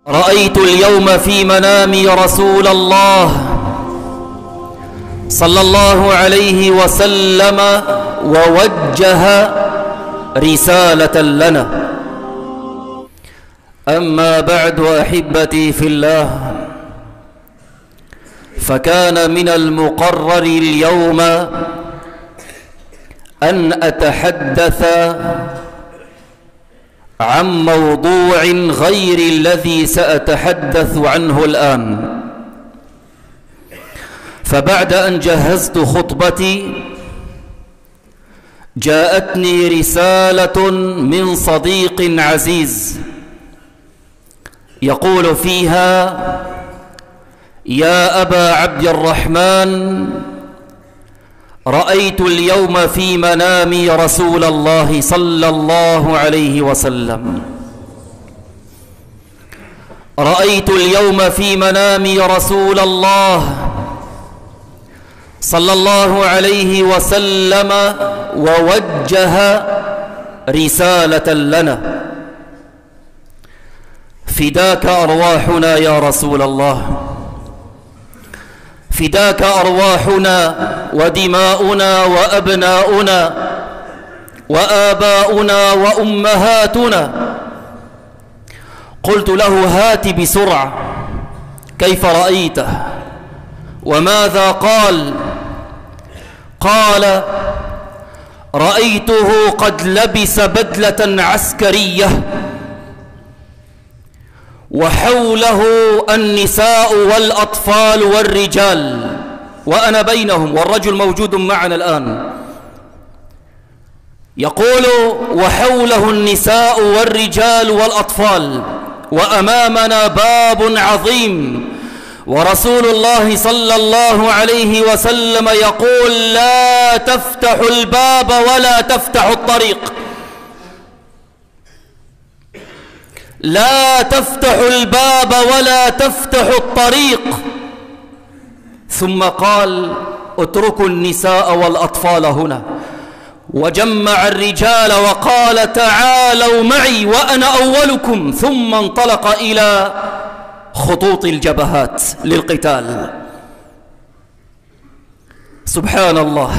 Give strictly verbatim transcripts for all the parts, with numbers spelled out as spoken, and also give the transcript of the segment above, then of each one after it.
رأيت اليوم في منامي رسول الله صلى الله عليه وسلم ووجه رسالة لنا. أما بعد أحبتي في الله، فكان من المقرر اليوم أن أتحدث عن موضوع غير الذي سأتحدث عنه الآن. فبعد أن جهزت خطبتي جاءتني رسالة من صديق عزيز يقول فيها: يا أبا عبد الرحمن، رأيت اليوم في منامي رسول الله صلى الله عليه وسلم رأيت اليوم في منامي رسول الله صلى الله عليه وسلم ووجه رسالة لنا: فداك أرواحنا يا رسول الله، فداك أرواحنا ودماؤنا وأبناؤنا وآباؤنا وأمهاتنا. قلت له: هات بسرعة، كيف رأيته وماذا قال؟ قال: رأيته قد لبس بدلة عسكرية وحوله النساء والأطفال والرجال وأنا بينهم، والرجل موجود معنا الآن. يقول: وحوله النساء والرجال والأطفال، وأمامنا باب عظيم، ورسول الله صلى الله عليه وسلم يقول: لا تفتح الباب ولا تفتح الطريق، لا تفتح الباب ولا تفتح الطريق. ثم قال: اتركوا النساء والأطفال هنا، وجمع الرجال وقال: تعالوا معي وأنا أولكم. ثم انطلق إلى خطوط الجبهات للقتال. سبحان الله،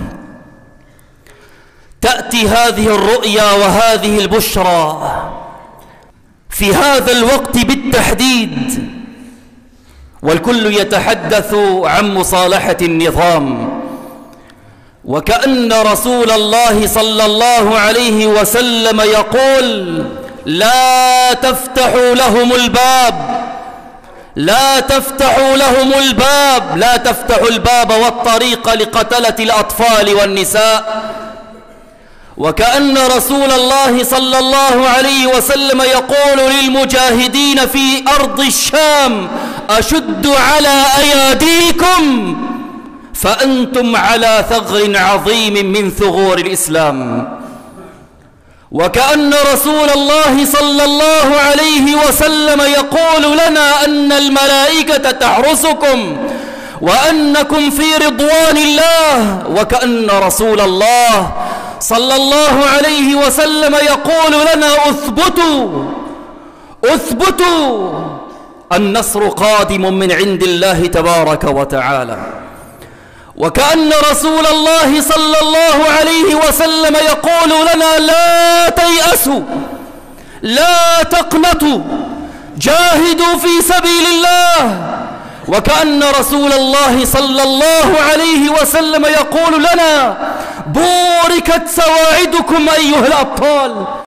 تأتي هذه الرؤيا وهذه البشرى في هذا الوقت بالتحديد، والكل يتحدث عن مصالحة النظام، وكأن رسول الله صلى الله عليه وسلم يقول: لا تفتحوا لهم الباب، لا تفتحوا لهم الباب، لا تفتحوا الباب والطريق لقتلة الأطفال والنساء. وكأن رسول الله صلى الله عليه وسلم يقول للمجاهدين في أرض الشام: أشدوا على أياديكم فأنتم على ثغر عظيم من ثغور الإسلام. وكأن رسول الله صلى الله عليه وسلم يقول لنا أن الملائكة تحرسكم وأنكم في رضوان الله. وكأن رسول الله صلى الله عليه وسلم يقول لنا: اثبتوا اثبتوا، النصر قادم من عند الله تبارك وتعالى. وكأن رسول الله صلى الله عليه وسلم يقول لنا: لا تيأسوا، لا تقنطوا، جاهدوا في سبيل الله. وكأن رسول الله صلى الله عليه وسلم يقول لنا: بوركت سواعدكم أيها الأبطال،